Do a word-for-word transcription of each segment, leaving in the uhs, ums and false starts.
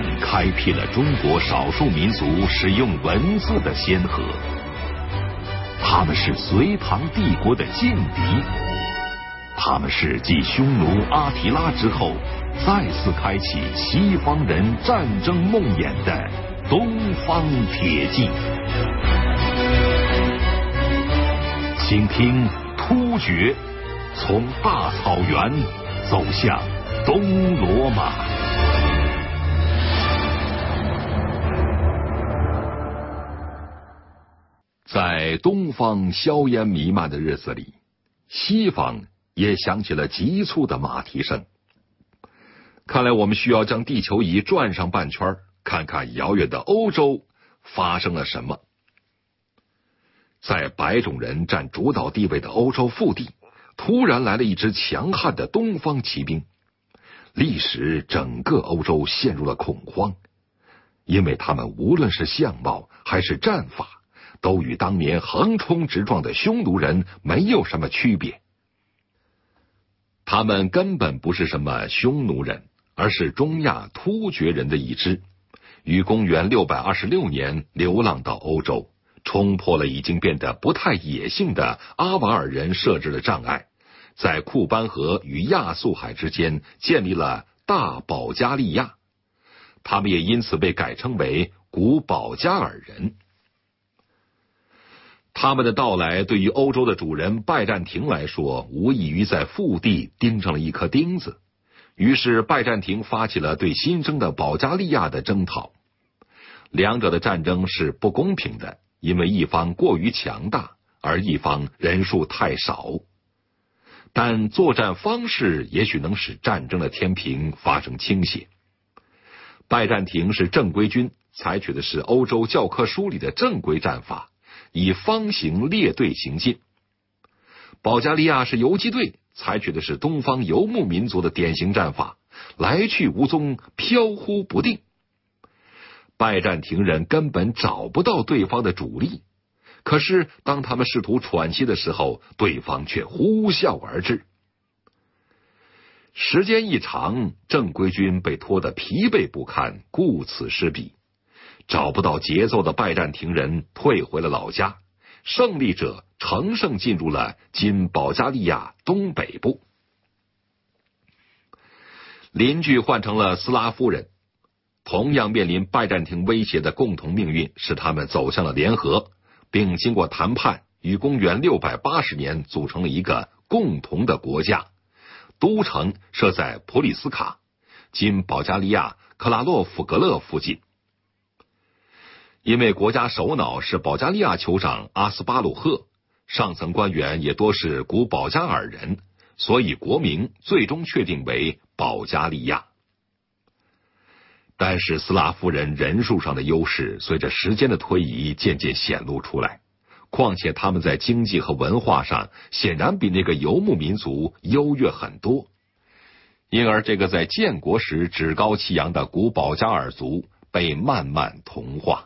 战开辟了中国少数民族使用文字的先河。他们是隋唐帝国的劲敌，他们是继匈奴阿提拉之后，再次开启西方人战争梦魇的东方铁骑。请听突厥从大草原走向东罗马。在东方硝烟弥漫的日子里，西方也响起了急促的马蹄声。看来我们需要将地球仪转上半圈，看看遥远的欧洲发生了什么。在白种人占主导地位的欧洲腹地，突然来了一支强悍的东方骑兵，历使整个欧洲陷入了恐慌，因为他们无论是相貌还是战法，都与当年横冲直撞的匈奴人没有什么区别。他们根本不是什么匈奴人，而是中亚突厥人的一支，于公元六百二十六年流浪到欧洲，冲破了已经变得不太野性的阿瓦尔人设置的障碍，在库班河与亚速海之间建立了大保加利亚，他们也因此被改称为古保加尔人。他们的到来对于欧洲的主人拜占庭来说，无异于在腹地钉上了一颗钉子。于是拜占庭发起了对新生的保加利亚的征讨。两者的战争是不公平的，因为一方过于强大，而一方人数太少。但作战方式也许能使战争的天平发生倾斜。拜占庭是正规军，采取的是欧洲教科书里的正规战法，以方形列队行进。保加利亚是游击队，采取的是东方游牧民族的典型战法，来去无踪，飘忽不定。拜占庭人根本找不到对方的主力，可是当他们试图喘息的时候，对方却呼啸而至。时间一长，正规军被拖得疲惫不堪，顾此失彼。找不到节奏的拜占庭人退回了老家，胜利者乘胜进入了今保加利亚东北部。邻居换成了斯拉夫人，同样面临拜占庭威胁的共同命运使他们走向了联合，并经过谈判，于公元六百八十年组成了一个共同的国家，都城设在普里斯卡，今保加利亚克拉洛夫格勒附近。因为国家首脑是保加利亚酋长阿斯巴鲁赫，上层官员也多是古保加尔人，所以国名最终确定为保加利亚。但是斯拉夫人人数上的优势随着时间的推移渐渐显露出来，况且他们在经济和文化上显然比那个游牧民族优越很多，因而这个在建国时趾高气扬的古保加尔族被慢慢同化。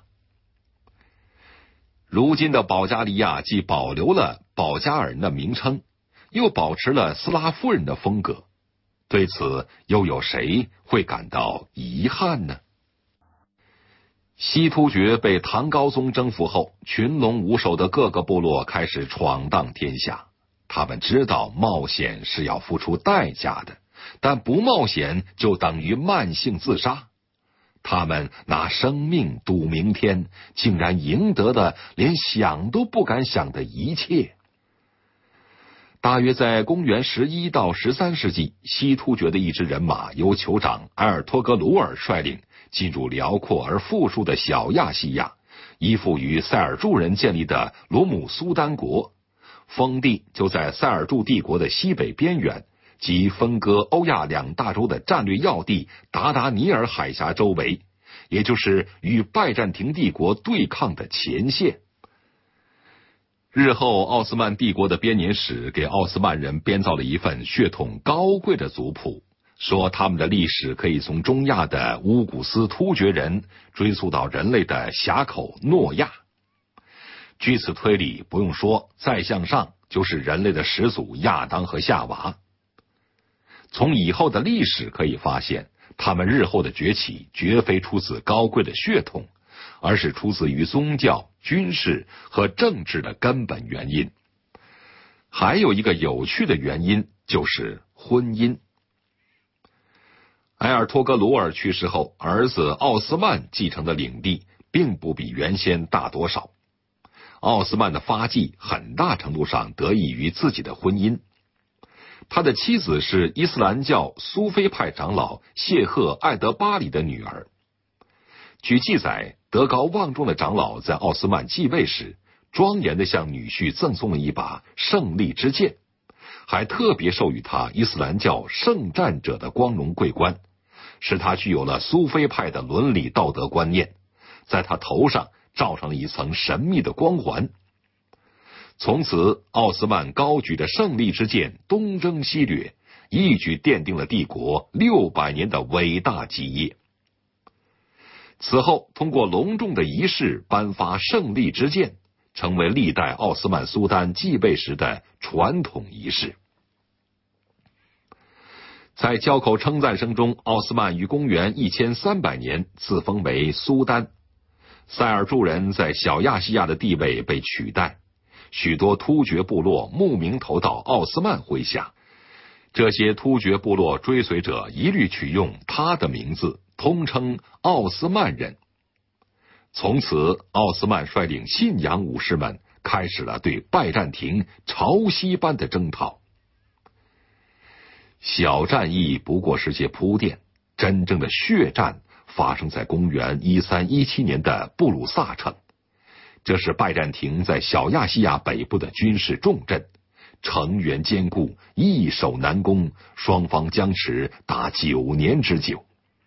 如今的保加利亚既保留了保加尔人的名称，又保持了斯拉夫人的风格，对此又有谁会感到遗憾呢？西突厥被唐高宗征服后，群龙无首的各个部落开始闯荡天下。他们知道冒险是要付出代价的，但不冒险就等于慢性自杀。他们拿生命赌明天，竟然赢得了连想都不敢想的一切。大约在公元十一到十三世纪，西突厥的一支人马由酋长埃尔托格鲁尔率领，进入辽阔而富庶的小亚细亚，依附于塞尔柱人建立的鲁姆苏丹国，封地就在塞尔柱帝国的西北边缘，及分割欧亚两大洲的战略要地达达尼尔海峡周围，也就是与拜占庭帝国对抗的前线。日后奥斯曼帝国的编年史给奥斯曼人编造了一份血统高贵的族谱，说他们的历史可以从中亚的乌古斯突厥人追溯到人类的峡口诺亚。据此推理，不用说，再向上就是人类的始祖亚当和夏娃。从以后的历史可以发现， 他们日后的崛起绝非出自高贵的血统，而是出自于宗教、军事和政治的根本原因。还有一个有趣的原因就是婚姻。埃尔托格鲁尔去世后，儿子奥斯曼继承的领地并不比原先大多少。奥斯曼的发迹很大程度上得益于自己的婚姻。他的妻子是伊斯兰教苏菲派长老谢赫艾德巴里的女儿。据记载，德高望重的长老在奥斯曼继位时，庄严地向女婿赠送了一把胜利之剑，还特别授予他伊斯兰教圣战者的光荣桂冠，使他具有了苏菲派的伦理道德观念，在他头上罩上了一层神秘的光环。从此，奥斯曼高举着胜利之剑东征西掠，一举奠定了帝国六百年的伟大基业。此后，通过隆重的仪式颁发胜利之剑，成为历代奥斯曼苏丹继位时的传统仪式。在交口称赞声中，奥斯曼于公元一千三百年自封为苏丹。塞尔柱人在小亚细亚的地位被取代，许多突厥部落慕名投到奥斯曼麾下。这些突厥部落追随者一律取用他的名字，通称奥斯曼人。从此，奥斯曼率领信仰武士们开始了对拜占庭潮汐般的征讨。小战役不过是些铺垫，真正的血战发生在公元一三一七年的布鲁萨城。这是拜占庭在小亚细亚北部的军事重镇，城垣坚固，易守难攻，双方僵持达九年之久。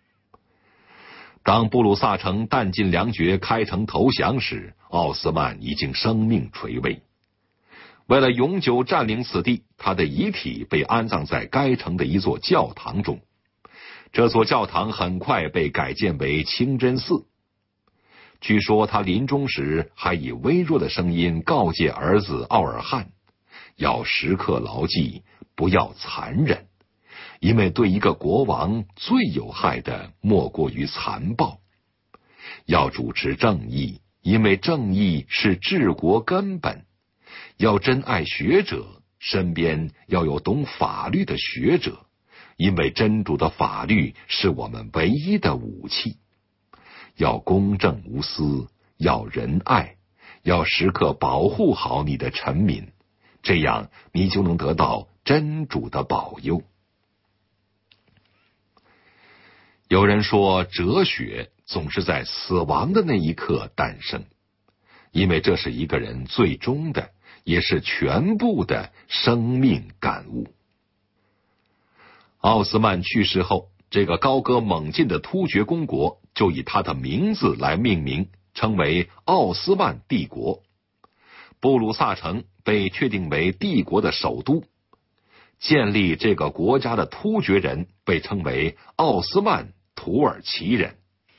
当布鲁萨城弹尽粮绝开城投降时，奥斯曼已经生命垂危。为了永久占领此地，他的遗体被安葬在该城的一座教堂中。这座教堂很快被改建为清真寺。据说他临终时还以微弱的声音告诫儿子奥尔汉，要时刻牢记，不要残忍，因为对一个国王最有害的莫过于残暴。要主持正义，因为正义是治国根本。要珍爱学者，身边要有懂法律的学者，因为真主的法律是我们唯一的武器。要公正无私，要仁爱，要时刻保护好你的臣民，这样你就能得到真主的保佑。有人说，哲学总是在死亡的那一刻诞生，因为这是一个人最终的，也是全部的生命感悟。奥斯曼去世后，这个高歌猛进的突厥公国就以他的名字来命名，称为奥斯曼帝国。布鲁萨城被确定为帝国的首都。建立这个国家的突厥人被称为奥斯曼土耳其人。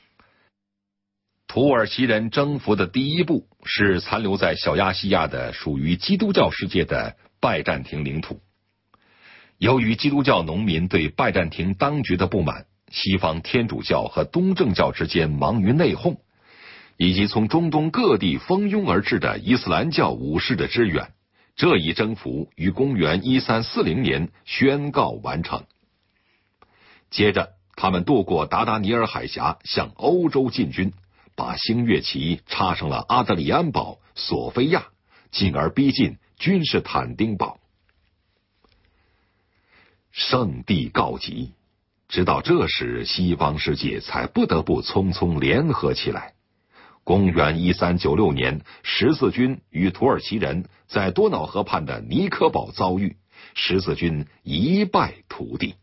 土耳其人征服的第一步是残留在小亚细亚的属于基督教世界的拜占庭领土。由于基督教农民对拜占庭当局的不满，西方天主教和东正教之间忙于内讧，以及从中东各地蜂拥而至的伊斯兰教武士的支援，这一征服于公元一三四零年宣告完成。接着，他们渡过达达尼尔海峡，向欧洲进军，把星月旗插上了阿德里安堡、索菲亚，进而逼近君士坦丁堡。圣地告急，直到这时，西方世界才不得不匆匆联合起来。公元一三九六年，十字军与土耳其人在多瑙河畔的尼科堡遭遇，十字军一败涂地。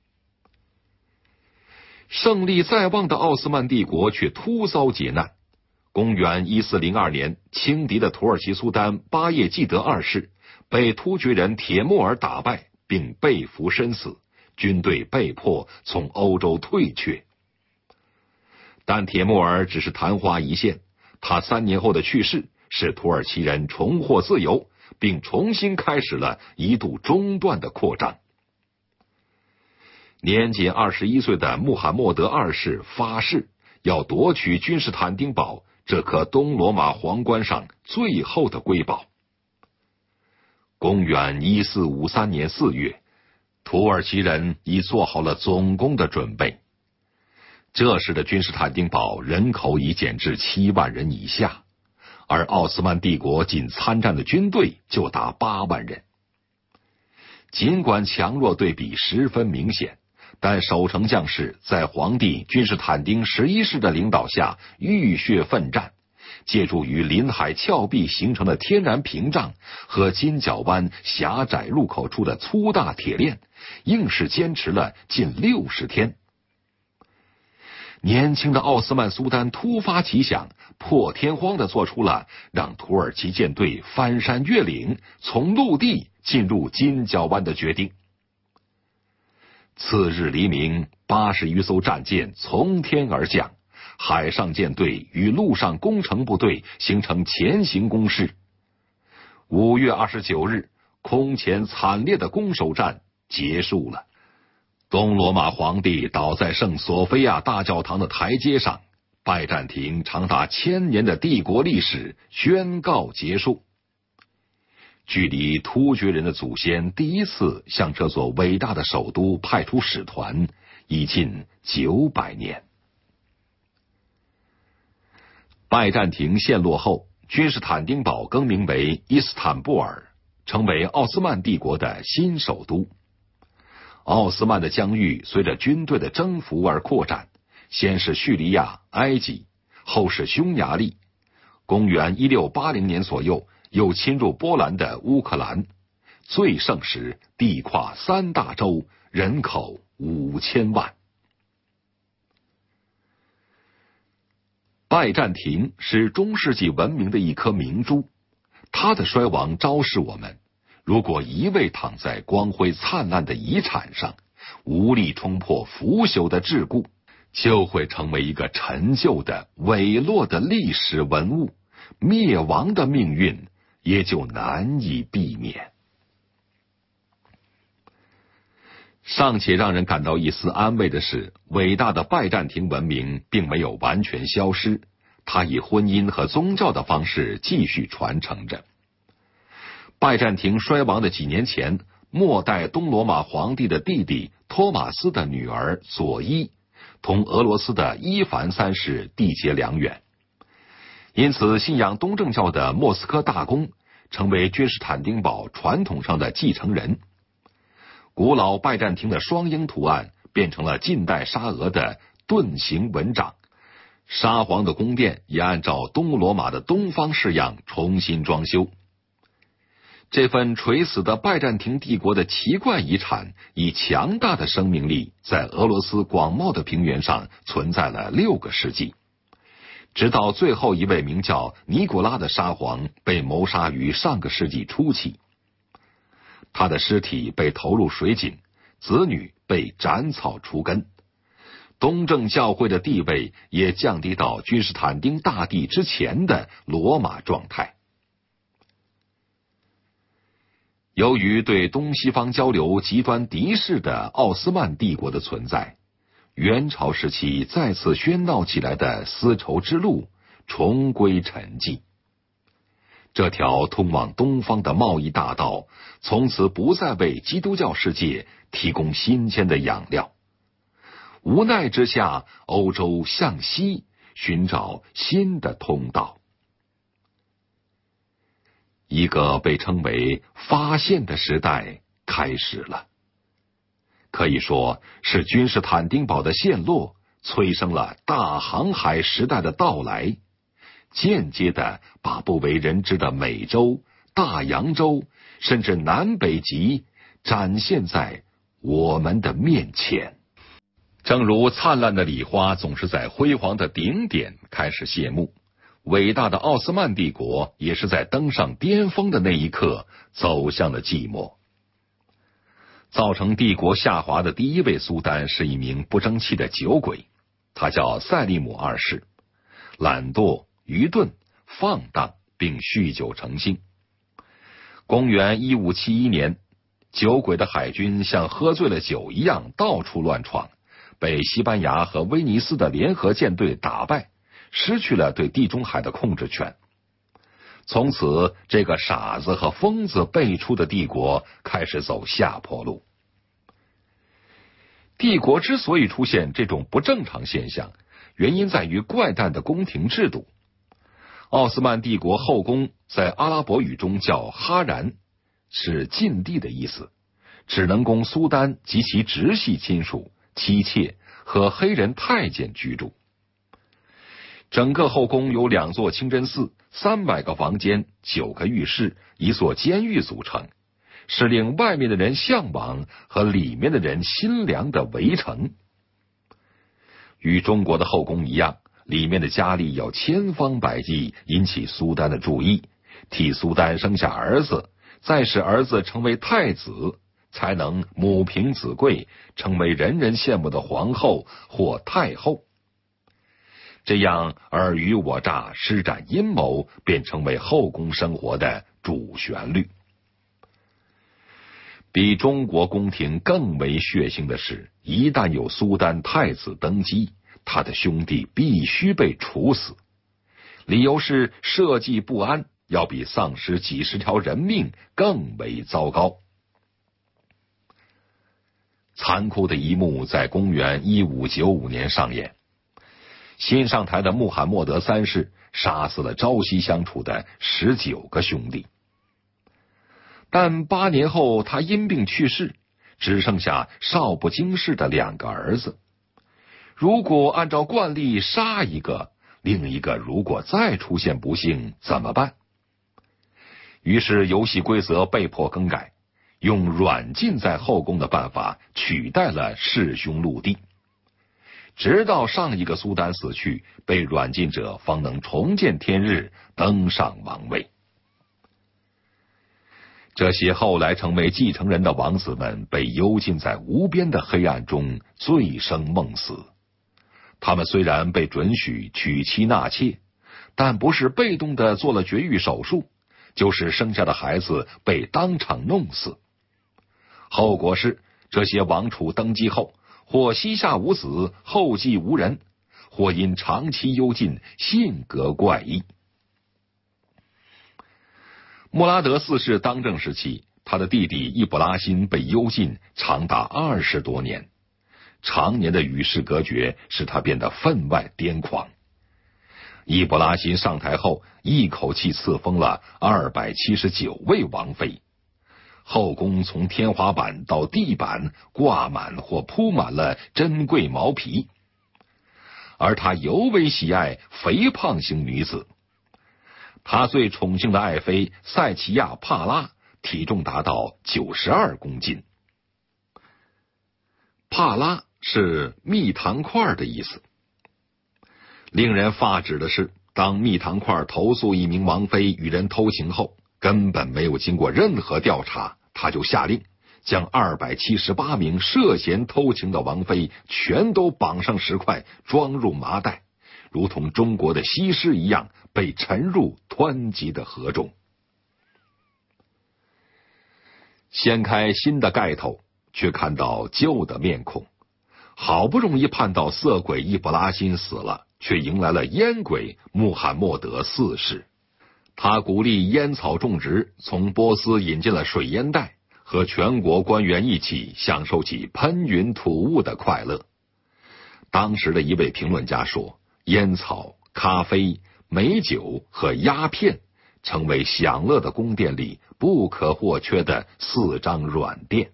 胜利在望的奥斯曼帝国却突遭劫难。公元一四零二年，轻敌的土耳其苏丹巴叶季德二世被突厥人铁木儿打败，并被俘身死，军队被迫从欧洲退却。但铁木儿只是昙花一现，他三年后的去世使土耳其人重获自由，并重新开始了一度中断的扩张。 年仅二十一岁的穆罕默德二世发誓要夺取君士坦丁堡这颗东罗马皇冠上最后的瑰宝。公元一四五三年四月，土耳其人已做好了总攻的准备。这时的君士坦丁堡人口已减至七万人以下，而奥斯曼帝国仅参战的军队就达八万人。尽管强弱对比十分明显，但守城将士在皇帝君士坦丁十一世的领导下浴血奋战，借助于临海峭壁形成的天然屏障和金角湾狭窄入口处的粗大铁链，硬是坚持了近六十天。年轻的奥斯曼苏丹突发奇想，破天荒地做出了让土耳其舰队翻山越岭，从陆地进入金角湾的决定。次日黎明，八十余艘战舰从天而降，海上舰队与陆上攻城部队形成前行攻势。五月二十九日，空前惨烈的攻守战结束了。东罗马皇帝倒在圣索菲亚大教堂的台阶上，拜占庭长达千年的帝国历史宣告结束。距离突厥人的祖先第一次向这座伟大的首都派出使团，已近九百年。拜占庭陷落后，君士坦丁堡更名为伊斯坦布尔，成为奥斯曼帝国的新首都。奥斯曼的疆域随着军队的征服而扩展，先是叙利亚、埃及，后是匈牙利。公元一六八零年左右，又侵入波兰的乌克兰。最盛时，地跨三大洲，人口五千万。拜占庭是中世纪文明的一颗明珠，它的衰亡昭示我们，如果一味躺在光辉灿烂的遗产上，无力冲破腐朽的桎梏，就会成为一个陈旧的、萎落的历史文物，灭亡的命运也就难以避免。尚且让人感到一丝安慰的是，伟大的拜占庭文明并没有完全消失，它以婚姻和宗教的方式继续传承着。拜占庭衰亡的几年前，末代东罗马皇帝的弟弟托马斯的女儿佐伊同俄罗斯的伊凡三世缔结良缘，因此信仰东正教的莫斯科大公成为君士坦丁堡传统上的继承人。古老拜占庭的双鹰图案变成了近代沙俄的盾形纹章，沙皇的宫殿也按照东罗马的东方式样重新装修。这份垂死的拜占庭帝国的奇怪遗产，以强大的生命力在俄罗斯广袤的平原上存在了六个世纪，直到最后一位名叫尼古拉的沙皇被谋杀于上个世纪初期。他的尸体被投入水井，子女被斩草除根，东正教会的地位也降低到君士坦丁大帝之前的罗马状态。由于对东西方交流极端敌视的奥斯曼帝国的存在，元朝时期再次喧闹起来的丝绸之路重归沉寂。这条通往东方的贸易大道从此不再为基督教世界提供新鲜的养料。无奈之下，欧洲向西寻找新的通道。一个被称为发现的时代开始了。可以说是君士坦丁堡的陷落催生了大航海时代的到来，间接地把不为人知的美洲、大洋洲甚至南北极展现在我们的面前。正如灿烂的礼花总是在辉煌的顶点开始谢幕，伟大的奥斯曼帝国也是在登上巅峰的那一刻走向了寂寞。造成帝国下滑的第一位苏丹是一名不争气的酒鬼，他叫塞利姆二世，懒惰、愚钝、放荡，并酗酒成性。公元一五七一年， 酒鬼的海军像喝醉了酒一样到处乱闯，被西班牙和威尼斯的联合舰队打败，失去了对地中海的控制权。从此，这个傻子和疯子辈出的帝国开始走下坡路。帝国之所以出现这种不正常现象，原因在于怪诞的宫廷制度。奥斯曼帝国后宫在阿拉伯语中叫哈然，是禁地的意思，只能供苏丹及其直系亲属、妻妾和黑人太监居住。整个后宫由两座清真寺、三百个房间、九个浴室、一所监狱组成，是令外面的人向往和里面的人心凉的围城。与中国的后宫一样，里面的佳丽要千方百计引起苏丹的注意，替苏丹生下儿子，再使儿子成为太子，才能母凭子贵，成为人人羡慕的皇后或太后。这样尔虞我诈、施展阴谋，便成为后宫生活的主旋律。比中国宫廷更为血腥的是，一旦有苏丹太子登基，他的兄弟必须被处死，理由是社稷不安，要比丧失几十条人命更为糟糕。残酷的一幕在公元一五九五年上演。新上台的穆罕默德三世杀死了朝夕相处的十九个兄弟，但八年后他因病去世，只剩下少不经事的两个儿子。如果按照惯例杀一个，另一个如果再出现不幸怎么办？于是游戏规则被迫更改，用软禁在后宫的办法取代了弑兄戮弟。直到上一个苏丹死去，被软禁者方能重见天日，登上王位。这些后来成为继承人的王子们被幽禁在无边的黑暗中，醉生梦死。他们虽然被准许娶妻纳妾，但不是被动的做了绝育手术，就是生下的孩子被当场弄死。后果是，这些王储登基后，或膝下无子，后继无人，或因长期幽禁，性格怪异。穆拉德四世当政时期，他的弟弟易卜拉欣被幽禁长达二十多年，常年的与世隔绝使他变得分外癫狂。易卜拉欣上台后，一口气赐封了二百七十九位王妃。后宫从天花板到地板挂满或铺满了珍贵毛皮，而他尤为喜爱肥胖型女子。他最宠幸的爱妃塞奇亚帕拉体重达到九十二公斤。帕拉是蜜糖块的意思。令人发指的是，当蜜糖块投诉一名王妃与人偷情后，根本没有经过任何调查，他就下令将二百七十八名涉嫌偷情的王妃全都绑上石块，装入麻袋，如同中国的西施一样被沉入湍急的河中。掀开新的盖头，却看到旧的面孔。好不容易盼到色鬼易卜拉欣死了，却迎来了烟鬼穆罕默德四世。他鼓励烟草种植，从波斯引进了水烟袋，和全国官员一起享受起喷云吐雾的快乐。当时的一位评论家说，烟草、咖啡、美酒和鸦片成为享乐的宫殿里不可或缺的四张软垫。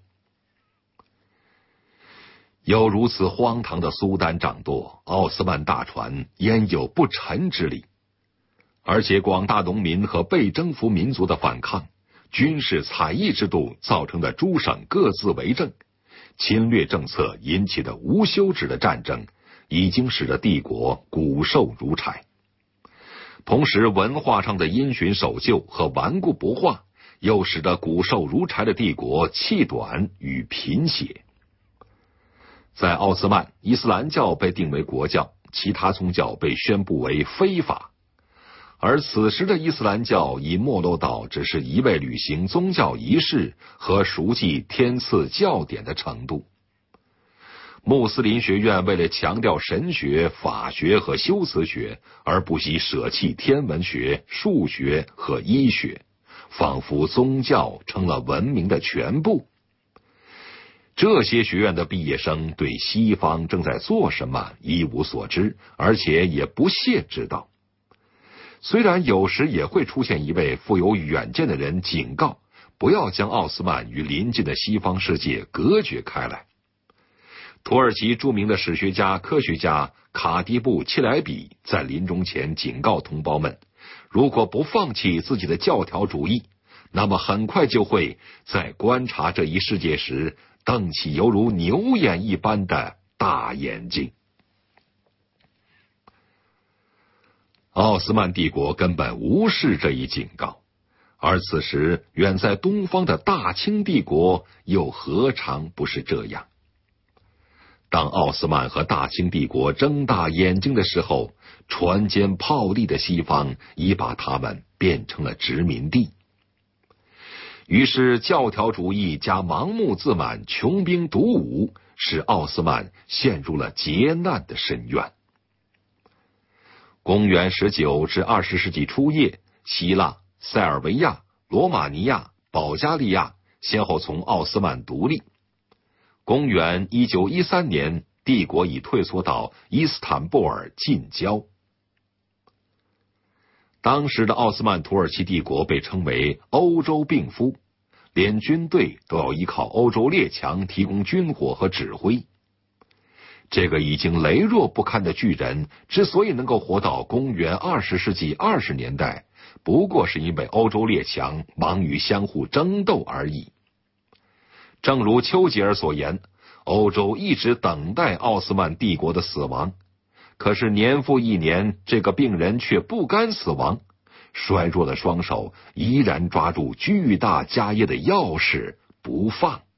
有如此荒唐的苏丹掌舵，奥斯曼大船焉有不沉之理？而且广大农民和被征服民族的反抗，军事采邑制度造成的诸省各自为政，侵略政策引起的无休止的战争，已经使得帝国骨瘦如柴。同时，文化上的因循守旧和顽固不化，又使得骨瘦如柴的帝国气短与贫血。在奥斯曼，伊斯兰教被定为国教，其他宗教被宣布为非法。 而此时的伊斯兰教已没落到只是一味履行宗教仪式和熟记天赐教典的程度。穆斯林学院为了强调神学、法学和修辞学，而不惜舍弃天文学、数学和医学，仿佛宗教成了文明的全部。这些学院的毕业生对西方正在做什么一无所知，而且也不屑知道。虽然有时也会出现一位富有远见的人警告，不要将奥斯曼与邻近的西方世界隔绝开来。土耳其著名的史学家、科学家卡迪布切莱比在临终前警告同胞们，如果不放弃自己的教条主义，那么很快就会在观察这一世界时瞪起犹如牛眼一般的大眼睛。奥斯曼帝国根本无视这一警告，而此时远在东方的大清帝国又何尝不是这样？当奥斯曼和大清帝国睁大眼睛的时候，船坚炮利的西方已把他们变成了殖民地。于是教条主义加盲目自满、穷兵黩武，使奥斯曼陷入了劫难的深渊。公元十九至二十世纪初叶，希腊、塞尔维亚、罗马尼亚、保加利亚先后从奥斯曼独立。公元一九一三年，帝国已退缩到伊斯坦布尔近郊。当时的奥斯曼土耳其帝国被称为欧洲病夫，连军队都要依靠欧洲列强提供军火和指挥。这个已经羸弱不堪的巨人之所以能够活到公元二十世纪二十年代，不过是因为欧洲列强忙于相互争斗而已。正如丘吉尔所言，欧洲一直等待奥斯曼帝国的死亡，可是年复一年，这个病人却不甘死亡，衰弱的双手依然抓住巨大家业的钥匙不放。